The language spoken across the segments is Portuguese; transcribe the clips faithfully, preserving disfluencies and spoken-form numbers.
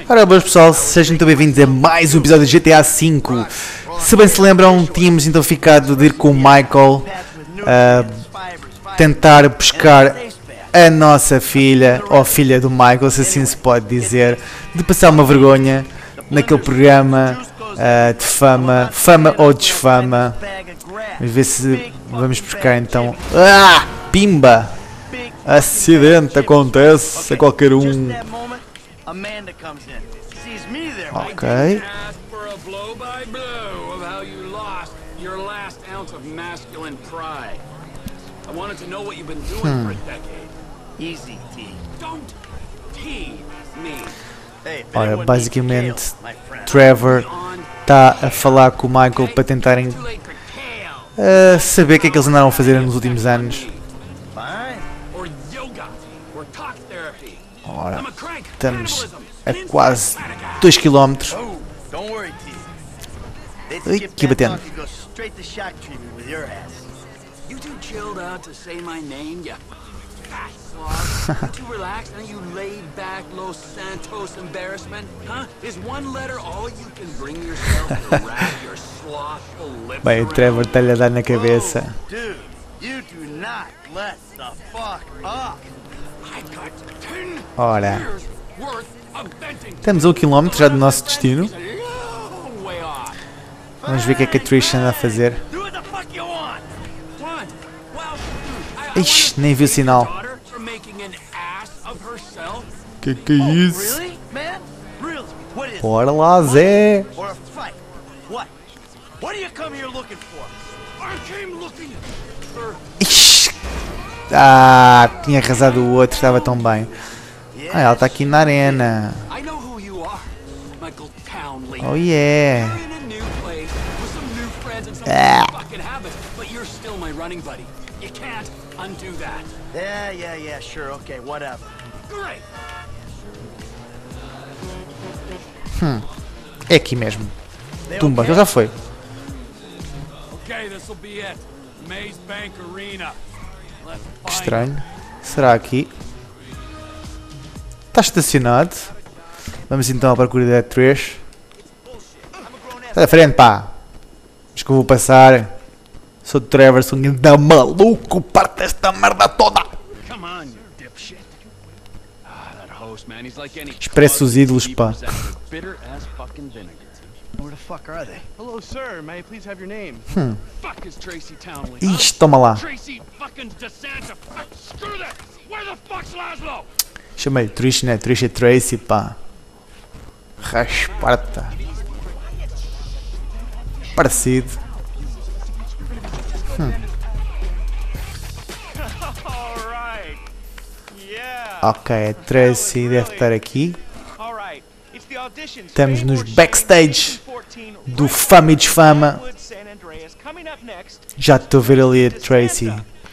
Ora, boas pessoal, sejam muito bem-vindos a mais um episódio de G T A cinco. Se bem se lembram, tínhamos então ficado de ir com o Michael a tentar pescar a nossa filha, ou filha do Michael, se assim se pode dizer, de passar uma vergonha naquele programa uh, de fama, fama ou desfama. Vamos ver se vamos pescar então. Ah! Pimba! Acidente acontece a qualquer um. Ok. Hmm. Ora, basicamente, Trevor está a falar com o Michael para tentarem uh, saber o que é que eles andaram a fazer nos últimos anos. Ora, estamos a quase dois quilómetros. Ui, aqui batendo. Bem, o Trevor está-lhe a dar na cabeça. Ora, estamos a um quilómetro já do nosso destino. Vamos ver o que é que a Trish anda a fazer. Ixi, nem vi o sinal. Que que é isso? Bora lá, Zé! Ixi! Ah, tinha arrasado o outro, estava tão bem. Ah, ela está aqui na arena. Oh yeah! Ah. Hum, é aqui mesmo. Tumba, já foi. Que estranho. Será aqui? Está estacionado. Vamos então à procura da Trish. Está da frente, pá. Acho que eu vou passar. Sou de Trevor, sou um da maluco. Parte esta merda toda. Expressa os ídolos, pá. Hum. Ixi, toma lá. Chamei Trish, né? Trish é Tracy, pá. Rasparta. Parecido. Hum. Ok, a Tracy deve estar aqui. Estamos nos backstage do Fama e Desfama. Já estou a ver ali a Tracy.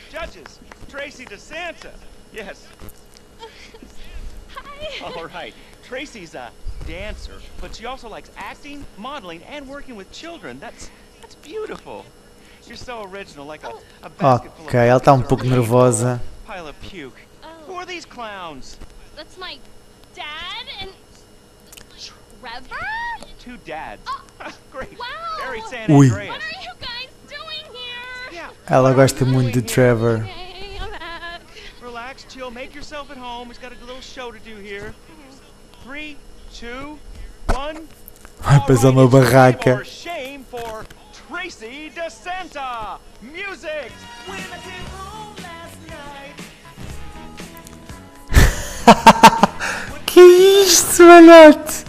Tracy's a dancer, but she also likes acting, modeling, and working with children. That's that's beautiful. You're so original, like a, a basket full of Ok, ela está um pouco nervosa. pile of puke. Who are these clowns? That's my dad and Trevor? Two dads. Oh, Great. wow. Very San Ui. Andreas. What are you guys doing here? Yeah. Ela gosta muito de Trevor. Okay, I'm back. Relax, chill, make yourself at home. We've got a little show to do here. Three, two, one. Vai passar uma barraca. Or shame for Tracy DeSanta. Music. Que isto, malhote?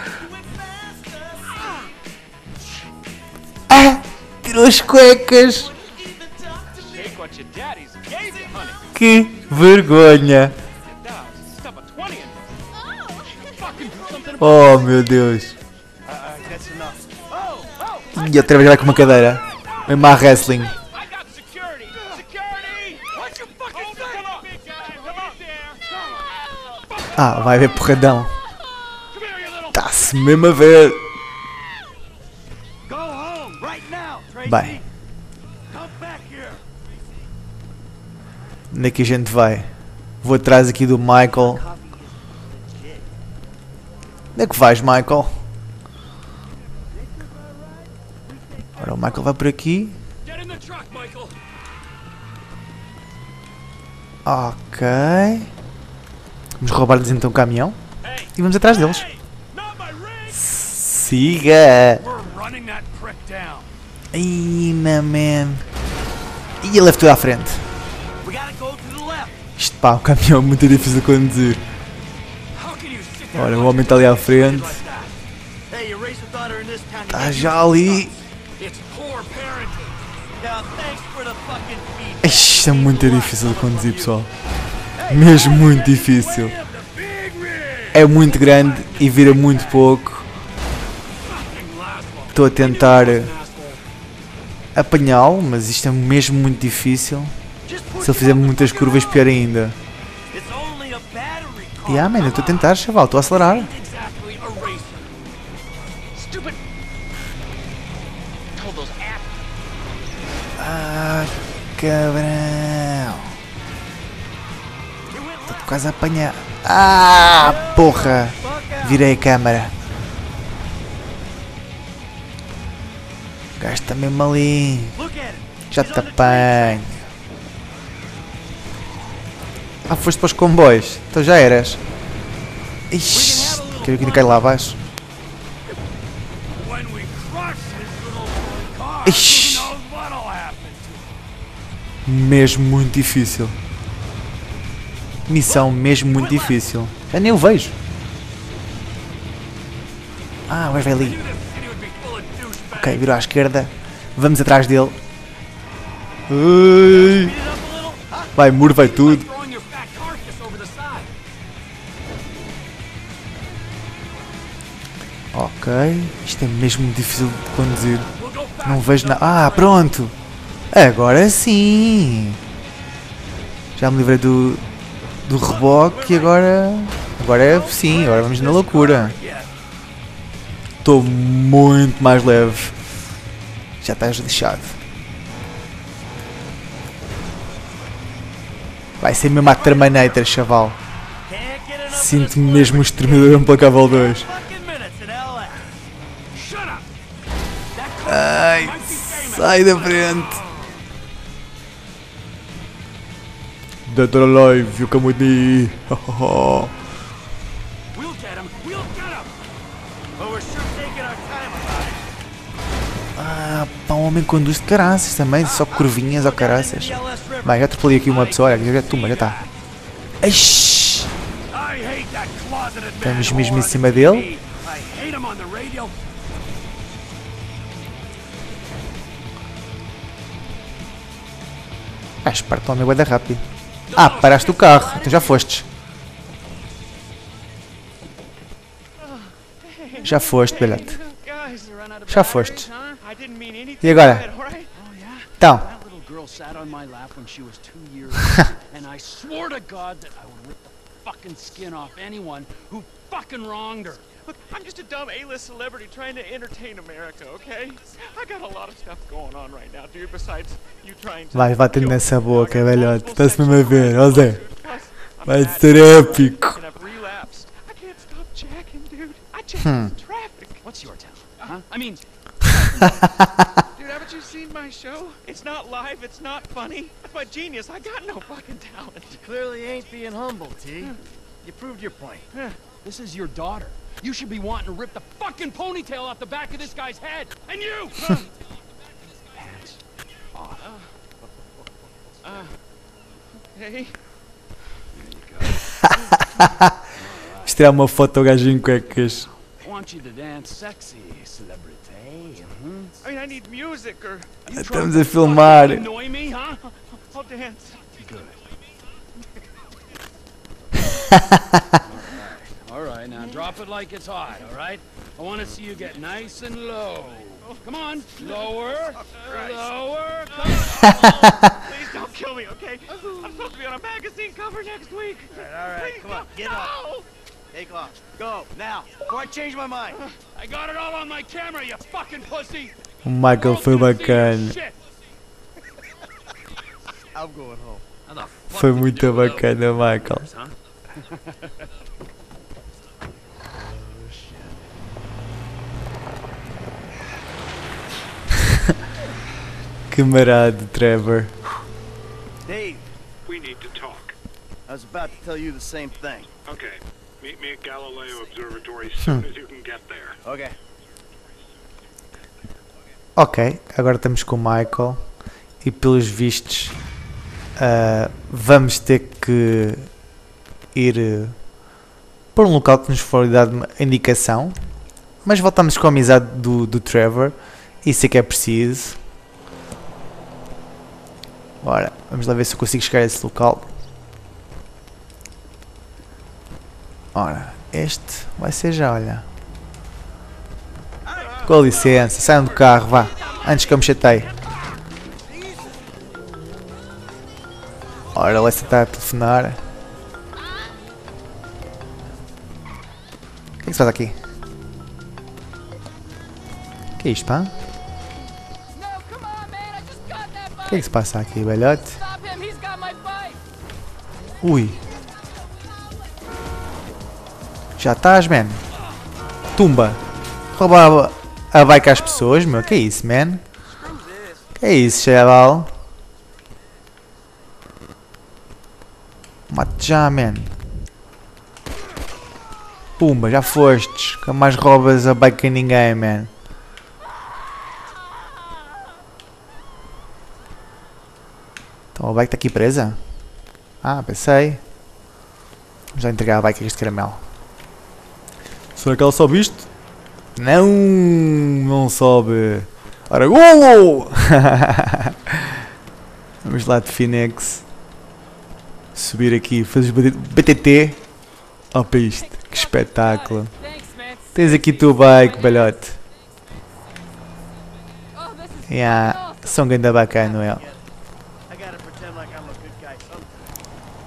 Ah, tirou as cuecas. Take what your daddy's gave you, honey. Que vergonha. Stuff a twenty in this. Fucking do something about Oh, meu Deus. it. Uh, that's enough. Oh, oh, E outra vez vai com uma cadeira. Mesmo a wrestling. I got security. Security. What's your fucking come on, big guy. Come on there. Ah, vai haver porradão. Come here, you little. Está-se mesmo a ver. Go home right now, Tracy. Bem, Come back here. onde é que a gente vai? Vou atrás aqui do Michael. Onde é que vais, Michael? Ora, o Michael vai por aqui. Ok. Vamos roubar-lhes então o caminhão. E vamos atrás deles. Siga! Ina, man. E ele leva tudo à frente. Isto pá, o caminhão é muito difícil de conduzir. Olha, o homem está ali à frente. Está já ali. Isto é muito difícil de conduzir, pessoal. Mesmo muito difícil. É muito grande e vira muito pouco. Estou a tentar apanhá-lo, mas isto é mesmo muito difícil. Se ele fizer muitas curvas, pior ainda. E ah, man, eu estou a tentar, chaval, estou a acelerar. Ah, cabrão. Estou quase a apanhar. Ah, porra. Virei a câmara. O gajo está mesmo ali. Já te apanho. Ah, foste para os comboios. Então já eras. Ixi, quero que não caia lá abaixo. Ixi. Mesmo muito difícil. Missão mesmo muito difícil. Já nem o vejo. Ah, vai ali. Ok, virou à esquerda. Vamos atrás dele. Ai. Vai, muro, vai tudo. Ok, isto é mesmo difícil de conduzir. Não vejo nada. Ah, pronto. Agora sim. Já me livrei do, do reboque e agora... Agora é sim, agora vamos na loucura. Estou muito mais leve. Já estás lixado. Vai ser mesmo a Terminator, chaval. Sinto-me mesmo o Exterminador Implacável dois. Ai, sai da frente. Dead or Alive, you come with me. Ah, pá, um homem conduz de caraças também, só curvinhas ou caraças. Bem, já atropelei aqui uma pessoa, olha, já toma, já está. Estamos mesmo em cima dele. Ah, espero que o homem vai dar rápido. Ah, paraste o carro, então já fostes. Já foste, belete. Já foste. E agora? Então. Look, I'm just a dumb A-list celebrity trying to entertain America, okay? I got a lot of stuff going on right now, dude, besides you trying to... Vai, bate nessa boca, velhote. Está-se mesmo a ver, ó Zé. Vai ser épico. Hum. What's your talent, huh? I mean... Dude, haven't you seen my show? It's not live, it's not funny. That's my genius, I got no fucking talent. You clearly ain't being humble, T. You proved your point. This is your daughter. You should be wanting to rip the fucking ponytail off the back of this guy's head. And you! Hands off. Uh, okay. Isto é uma foto gajo em cuecas. I want you to dance sexy, celebrity. Mm-hmm. I mean, I need music or... Estamos a filmar. Annoy me, huh? I'll dance. Good. All right, now drop it like it's hot, all right? I want to see you get nice and low. Come on, lower, lower, come on. Please don't kill me, okay? I'm supposed to be on a magazine cover next week. All right, all right, Please, come on, no. get up. Take off. Go, now, before I change my mind. I got it all on my camera, you fucking pussy. O Michael foi bacana. I'm going home. Foi muito bacana, Michael. Oh, shit. Camarada Trevor. Dave, We need to talk. I was about to tell you the same thing. Okay. Meet me at Galileo Observatory as soon as you can get there. Okay. Ok, agora estamos com o Michael e pelos vistos uh, vamos ter que ir uh, para um local que nos for dado uma indicação, mas voltamos com a amizade do, do Trevor, isso é que é preciso. Ora, vamos lá ver se eu consigo chegar a esse local. Ora, este vai ser já, olha. Com licença, saiam do carro, vá, antes que eu me chateie. Ora, Lester está a telefonar. O que é que se faz aqui? O que é isto, pá? O que é que se passa aqui, velhote? Ui. Já estás, man? Tumba. Roubar a bike às pessoas, meu. Que é isso, man? Que é isso, chaval? Mate já, man. Pumba, já fostes. Que mais roubas a bike a ninguém, man. Então a bike está aqui presa? Ah, pensei. Vamos já entregar a bike a este caramelo. Será que ela sobe isto? Não, não sobe. Ora, golo! Vamos lá de Phoenix. Subir aqui, fazer B T T. Opa isto, que espetáculo. Tens aqui o teu bike, balhote. Yeah, são ganda bacana, é. I gotta pretend like I'm a good guy sometimes.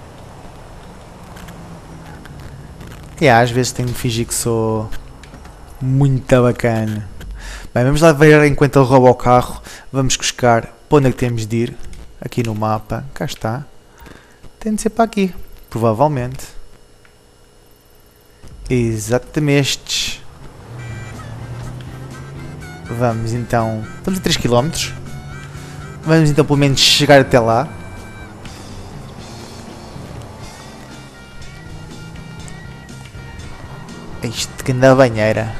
E às vezes tenho de fingir que sou muito bacana. Bem, vamos lá ver enquanto ele rouba o carro. Vamos buscar para onde é que temos de ir. Aqui no mapa. Cá está. Tem de ser para aqui. Provavelmente. Exatamente. Vamos então. Estamos a três quilómetros. Vamos então pelo menos chegar até lá. Isto que anda a banheira.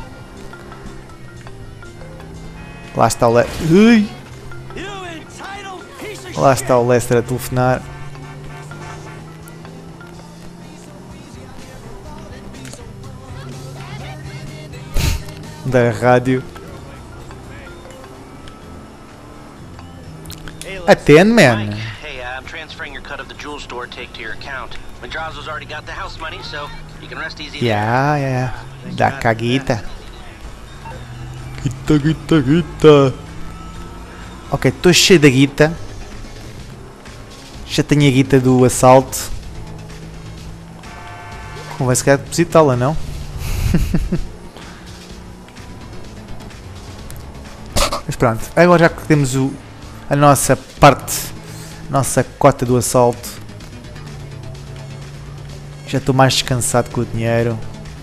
Lá está o Le... Ui! Lá está o Lester a telefonar. Da rádio. Atende, man. Mike, hey, uh, I'm transferring your cut of the jewel store take to your account. Madrazo's already got the house money, so you can rest easy there. Yeah, yeah. Da caguita. Guita, guita, guita. Ok, estou cheio da guita. Já tenho a guita do assalto. Convém se calhar depositá-la, não? Mas pronto, agora já que temos o, a nossa parte, a nossa cota do assalto, já estou mais descansado com o dinheiro.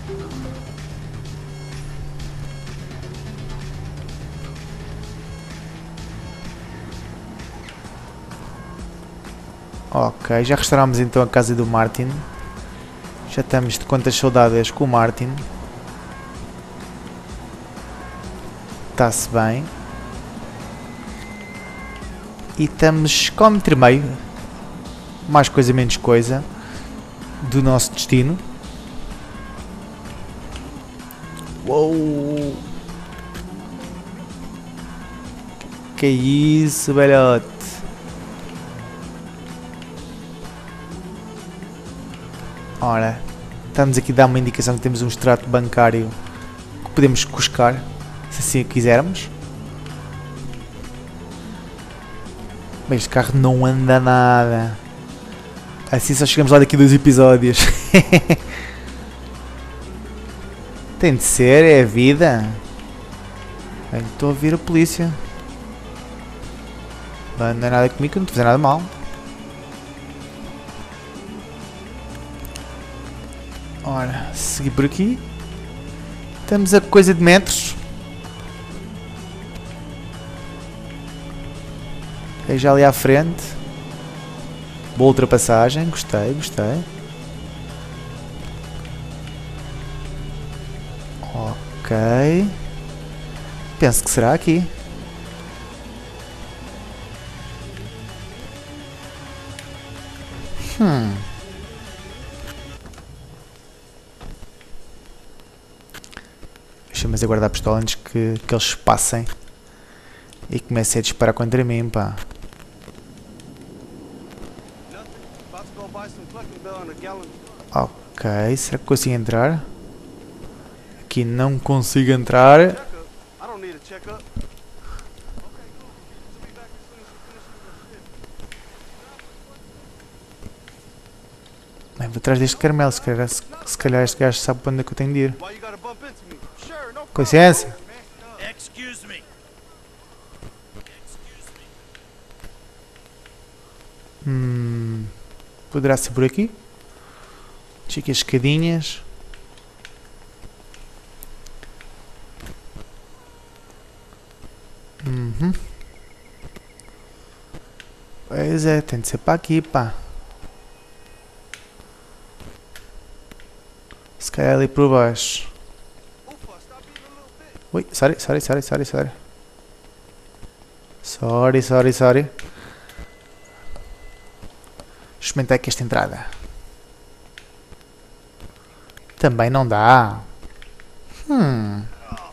Ok, já restaurámos então a casa do Martin. Já estamos de contas saudadas com o Martin. Está-se bem. E estamos quilómetro e meio, mais coisa menos coisa, do nosso destino. Uou! Que isso, velhote? Ora, estamos aqui a dar uma indicação que temos um extrato bancário que podemos cuscar, se assim quisermos. Mas este carro não anda nada. Assim só chegamos lá daqui a dois episódios. Tem de ser, é a vida. Bem, estou a ouvir a polícia. Bem, não é nada comigo, não estou a fazer nada mal. Ora, seguir por aqui. Estamos a coisa de metros. Ok, já ali à frente. Boa ultrapassagem, gostei, gostei. Ok. Penso que será aqui. Hum. Deixa-me aguardar a pistola antes que, que eles passem e comecem a disparar contra mim, pá. Ok, será que consigo entrar? Aqui não consigo entrar. Bem, vou atrás deste caramelo, se calhar, se, se calhar este gajo sabe para onde é que eu tenho de ir. Com licença. Hum, poderá ser por aqui? Deixa aqui as escadinhas. Uhum. Pois é, tem de ser para aqui, pá. Se calhar ali por baixo. Ui, sorry, sorry, sorry, sorry, sorry. Sorry, sorry, sorry. Experimentar aqui esta entrada. Também não dá. Hum.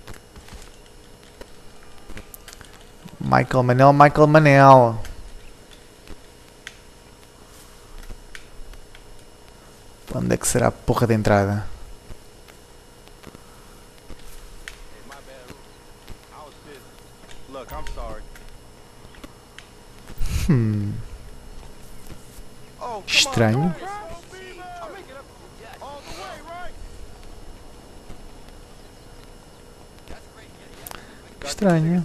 Michael Manel, Michael Manel. Onde é que será a porra de entrada? Hum. Estranho. Estranho.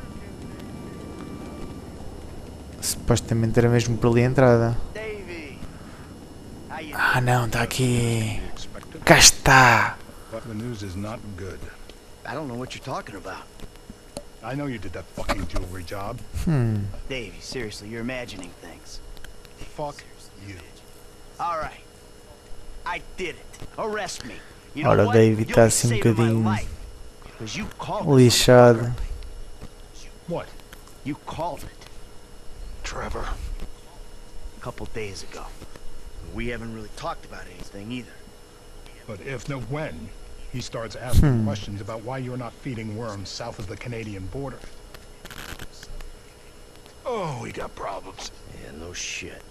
Supostamente era mesmo por ali a entrada. Ah não, está aqui. Cá está. I don't know what you're talking about. I know you did that fucking jewelry job. Hmm. Davey, seriously, you're imagining things. Fuck you. All right. I did it. Arrest me. You know Ora, what? David You'll está be assim um saving my bocadinho life. 'Cause you called it. lixado. What? You called it Trevor. a couple days ago. We haven't really talked about anything either. But if no when, he starts asking Hmm. questions about why you're not feeding worms south of the Canadian border. Oh, we got problems. Yeah, no shit.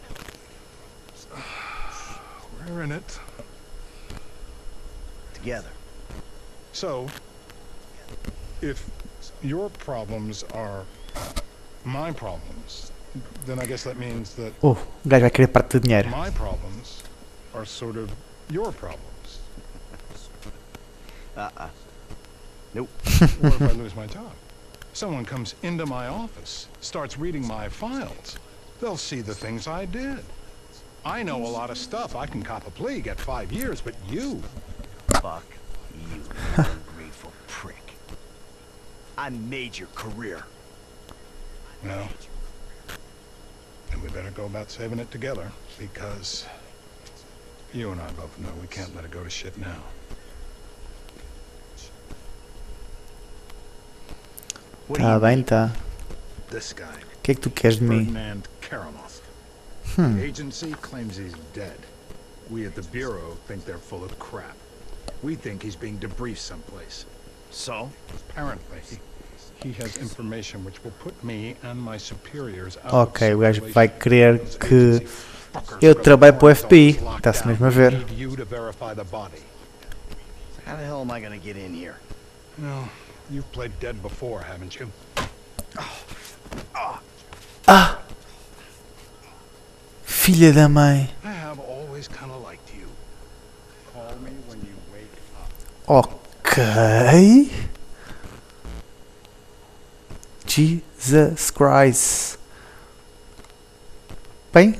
We're in it. Together. So, if your problems are my problems, then I guess that means that Oh, o gajo vai querer parte do dinheiro. my problems are sort of your problems. Uh-uh. Nope. Or if I lose my job. Someone comes into my office, starts reading my files. They'll see the things I did. I know a lot of stuff. I can cop a plea, get five years, but you... Fuck you, you ungrateful prick. I made your career. No. And we better go about saving it together, because you and I both know we can't let it go to shit now. Tá bem, tá. This guy, O que é que tu queres de mim? Ferdinand Karamoth. Hmm. The agency claims he's dead. We at the Bureau think they're full of crap. We think he's being debriefed someplace. So? Apparently, he has information which will put me and my superiors out Ok, of o gajo vai circulation. querer Those que agency fuckers eu got trabalhe para o four F B I. dogs locked Está-se down. mesmo a ver. We need you to verify the body. How the hell am I gonna get in here? No, you've played dead before, haven't you? Ah! Filha da mãe. I have always kind of liked you. Call me when you wake up. Ok. Jesus Christ. Bem,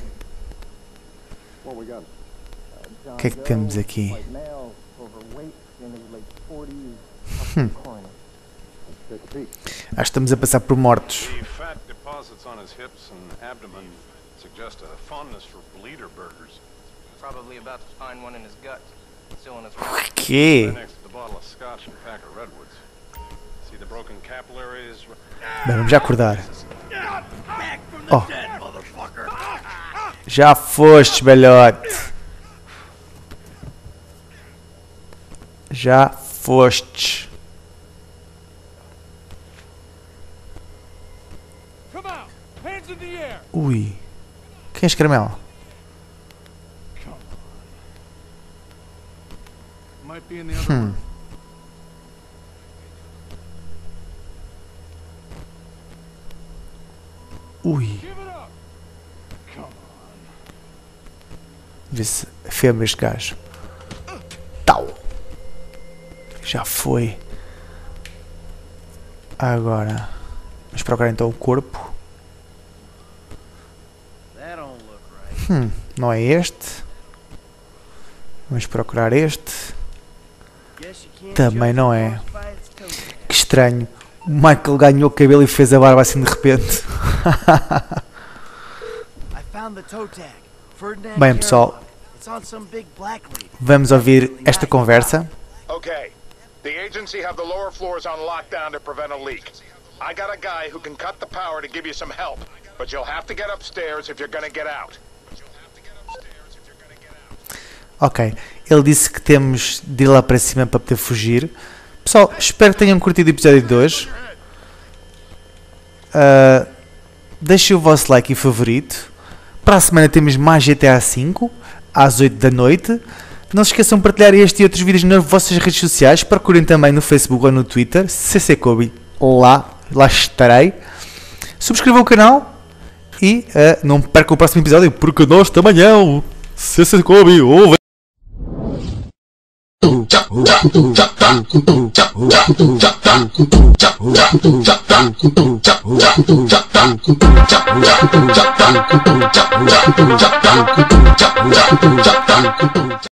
o que é que temos aqui? Hum. Acho que estamos a passar por mortos. The fat deposits cuts on his hips and abdomen suggest a fondness for bleeder burgers. Probably about to find one in his gut. Still in his Que? Right next to the bottle of scotch and pack of redwoods. See the broken capillaries? Bem, vamos já acordar. Oh. Já foste, velhote. Já foste. Ui. Quem é esse caramelo? Hum. Ui. Vê se afirma este gajo. Tal. Já foi. Agora. Vamos procurar então o corpo. Hum, não é este. Vamos procurar este. Também não é. Que estranho. O Michael ganhou o cabelo e fez a barba assim de repente. Bem, pessoal, vamos ouvir esta conversa. Okay. The agency have the lower floors on lockdown to prevent a leak. I got a guy who can cut the power to give you some help, but you'll have to get upstairs if you're going to get out. Ok, ele disse que temos de ir lá para cima para poder fugir. Pessoal, espero que tenham curtido o episódio de hoje. Uh, deixem o vosso like e favorito. Para a semana temos mais G T A cinco, às oito da noite. Não se esqueçam de partilhar este e outros vídeos nas vossas redes sociais. Procurem também no Facebook ou no Twitter, C C Kobe, lá, lá estarei. Subscrevam o canal e uh, não percam o próximo episódio, porque nós também é o C C Kobe. Oh,